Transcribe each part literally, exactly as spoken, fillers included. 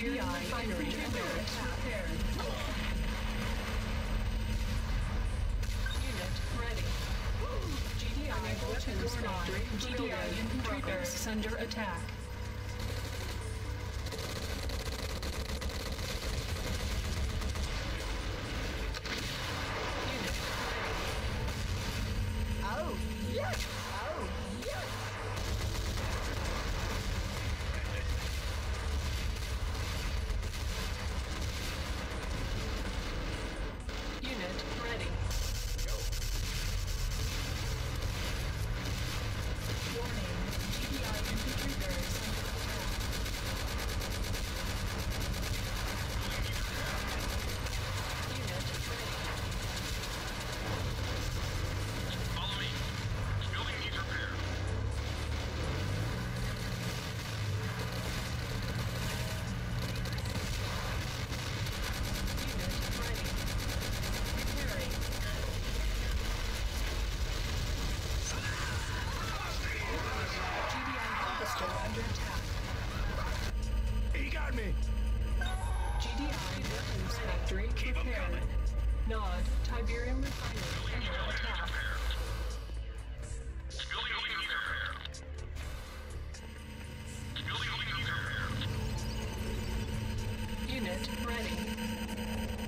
Tiberium refinery under attack. Unit ready. G D I weapons prime. G D I infantry barracks under attack. Unit ready. Oh, yes! Oh, yes! Unit ready. Go. Warning. G D I infantry barracks under attack. Unit ready. Follow me. This building needs repair. Unit ready. Repairing. G D I harvester under attack. He got me! G D I weapons factory repaired. Nod. Tiberium refinery under attack. This building needs repair. This building needs repair. Unit ready.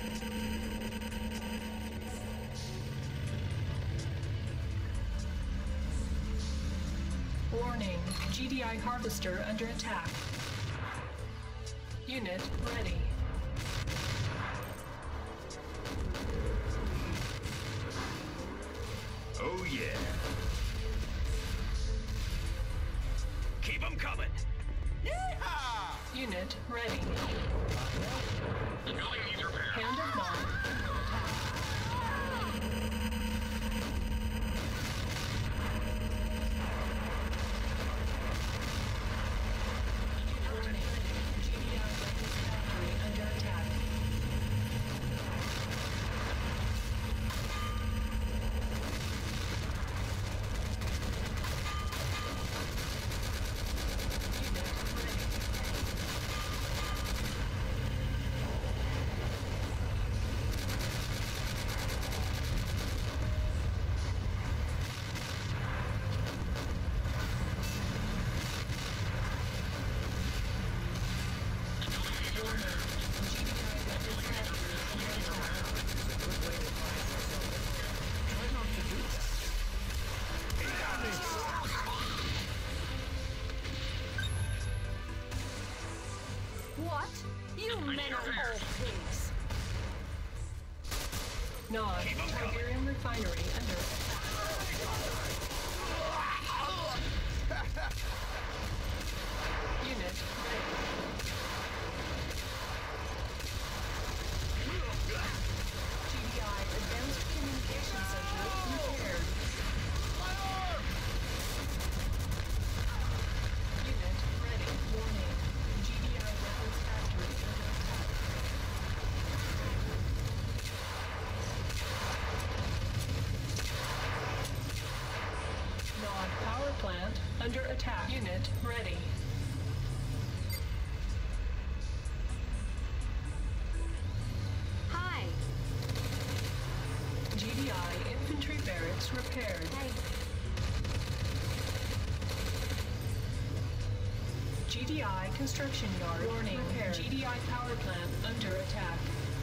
Warning. G D I harvester under attack. Unit ready. Oh yeah. Keep them coming! Yeehaw! Unit ready. This building needs repair. Hand of Nod under attack. Warning. G D I weapons factory under attack. Unit ready. What? You men are all pigs! Nod. Tiberium refinery under attack. Unit ready. G D I advanced communication center repaired. Unit ready. Warning. G D I weapons factory under attack. Nod power plant under attack. Unit ready. Hi! G D I infantry barracks repaired. Hey, G D I construction yard. Warning. Repaired. G D I power plant under attack.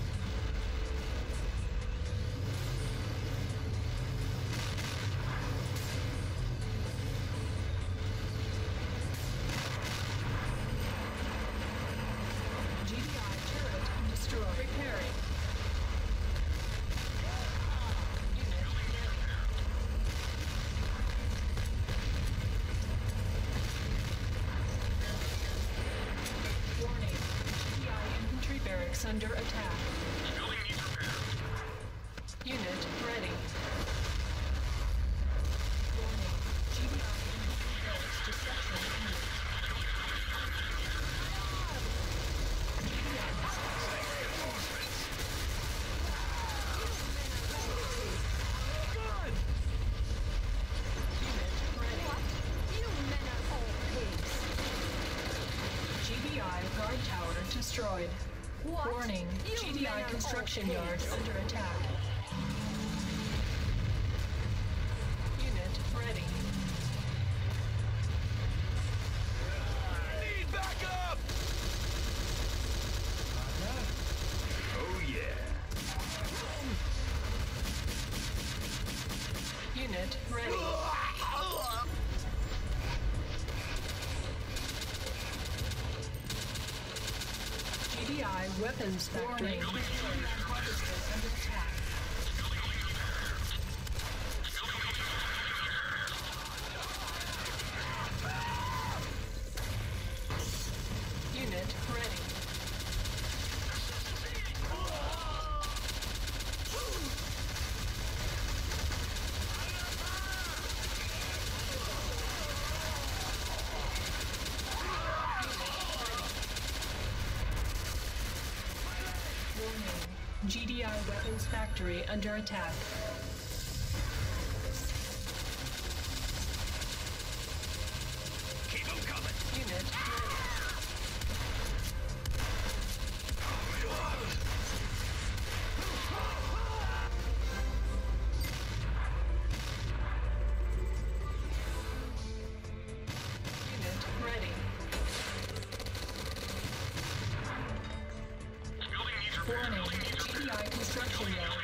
G D I turret destroyed. Repairing. Unit ready. Warning. G D I infantry barracks under attack. This building needs repair. Unit ready. Warning. G D I infantry barracks destruction imminent. G D I Good! unit ready. what? You men are all pigs! G D I guard tower destroyed. destroyed. What? Warning, You G D I men are construction all yard pigs. under attack. Unit ready. Need backup! Oh yeah. Unit ready. G D I weapons factory. Harvester under attack. Unit ready. Warning, G D I weapons factory under attack. Keep them coming. Unit ready. Unit ready. Building needs repair. Warning, G D I construction yard.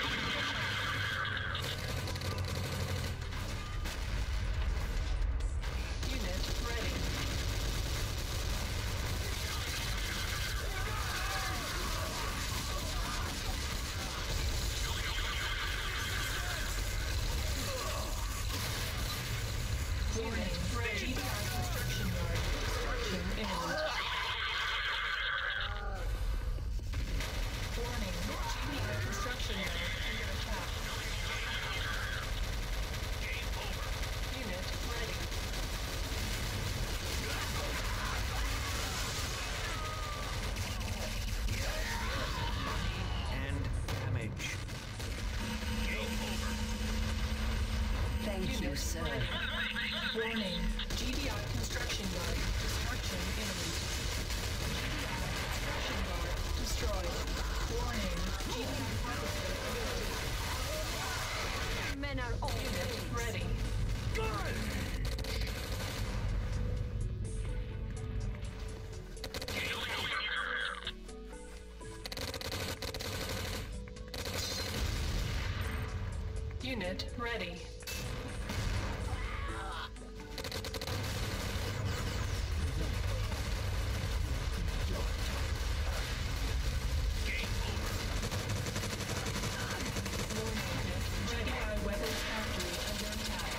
Unit ready. Warning, G D I construction yard. Construction imminent. Warning, G D I construction yard under attack. Game over. Unit ready. And damage. Game over. Thank you, Unit sir. ready. Warning, G D I construction yard. Destruction imminent. G D I construction yard destroyed. Warning, G D I harvester under attack. Men are all Unit pigs. ready. Good! Unit ready. Game over. Warning, G D I weapons factory under attack.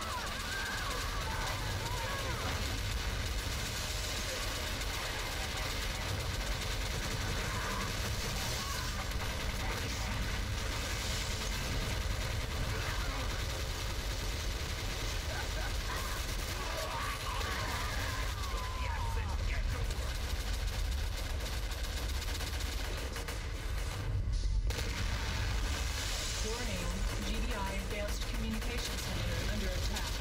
Warning, G D I advanced communication center under attack.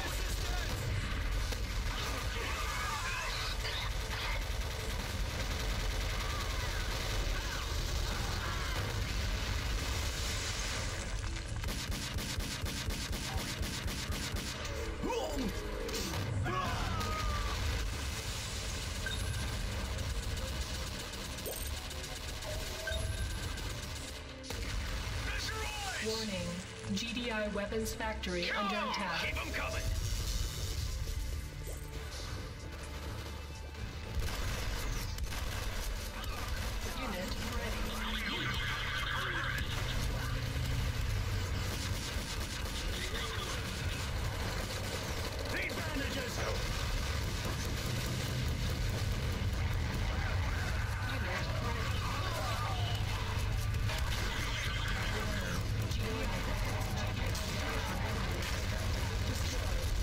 Warning, G D I weapons factory under attack. Keep them coming. Unit ready. Need bandages. Unit ready. G D I weapons factory destroyed.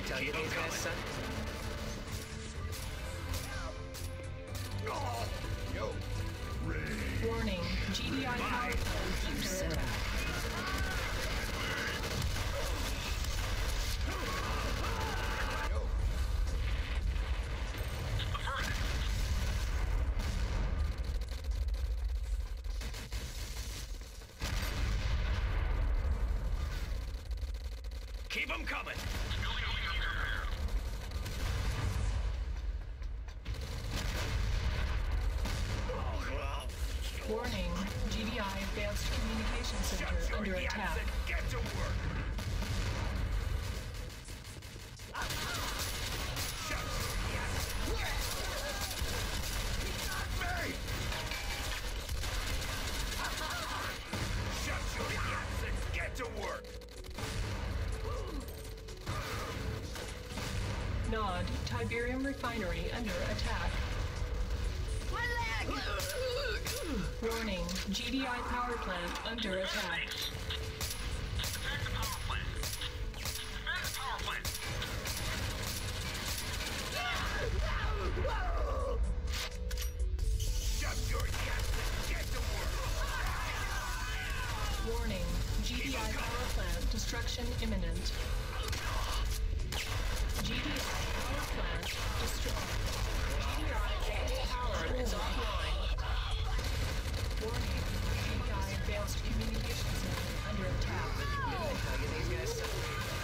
I tell you these guys suck? Yo. Warning, G D I power plant under attack. Keep them coming. Building needs repair. Warning, G D I Advanced Communication Center under attack. Get to work. Shut me! Shut your yaps and get to work. Nod, Tiberium Refinery under attack. My leg! Warning, G D I power plant under attack. Attack the power plant. Defend the power plant. Shut your yaps and get to work. Warning, G D I power plant destruction imminent. G D I power plant destroyed. G D I advanced power is offline. Warning, G D I advanced communication center under attack. I tell you these guys suck?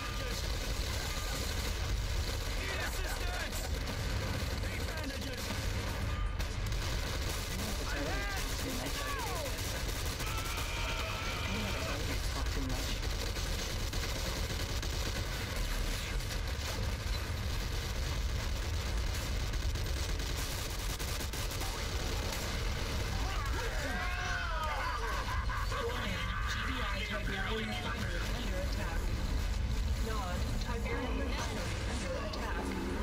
Need assistance! Need bandages! I tell you, I tell you these guys suck? I tell you talk too much. Warning, G D I Tiberium Refinery under attack. Nod, Tiberium Refinery under attack.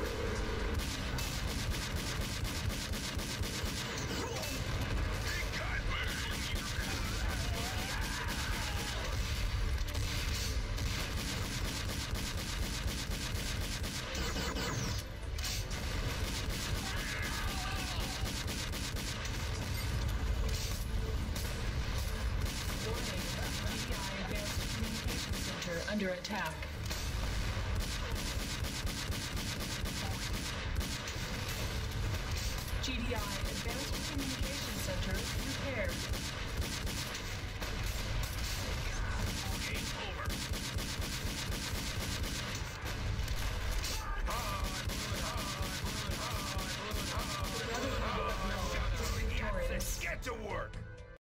Warning, G D I Advanced Communication Center under attack. G D I Advanced Communication